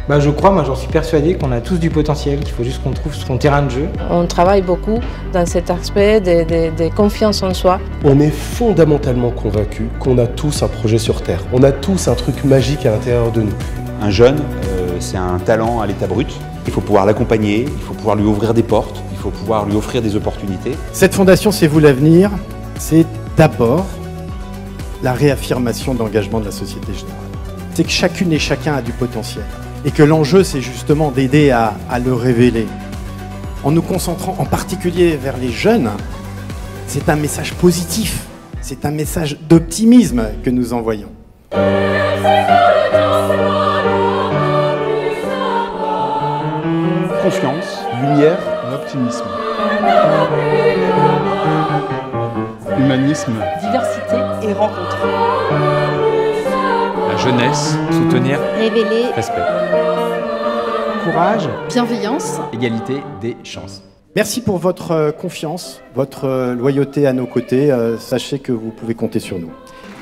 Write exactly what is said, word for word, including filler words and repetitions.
Bah je crois, moi j'en suis persuadé qu'on a tous du potentiel, qu'il faut juste qu'on trouve son terrain de jeu. On travaille beaucoup dans cet aspect de, de, de confiance en soi. On est fondamentalement convaincus qu'on a tous un projet sur Terre. On a tous un truc magique à l'intérieur de nous. Un jeune, euh, c'est un talent à l'état brut. Il faut pouvoir l'accompagner, il faut pouvoir lui ouvrir des portes, il faut pouvoir lui offrir des opportunités. Cette fondation C'est vous l'avenir, c'est d'abord la réaffirmation d'engagement de la Société Générale. C'est que chacune et chacun a du potentiel. Et que l'enjeu, c'est justement d'aider à, à le révéler. En nous concentrant en particulier vers les jeunes, c'est un message positif, c'est un message d'optimisme que nous envoyons. Confiance, lumière, optimisme. Humanisme. Diversité et rencontre. La jeunesse, soutenir, révéler, respect. Courage, bienveillance, égalité des chances. Merci pour votre confiance, votre loyauté à nos côtés. Sachez que vous pouvez compter sur nous.